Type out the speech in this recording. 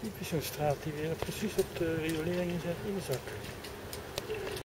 Typisch zo'n straat die weer precies op de riolering inzet in de zak.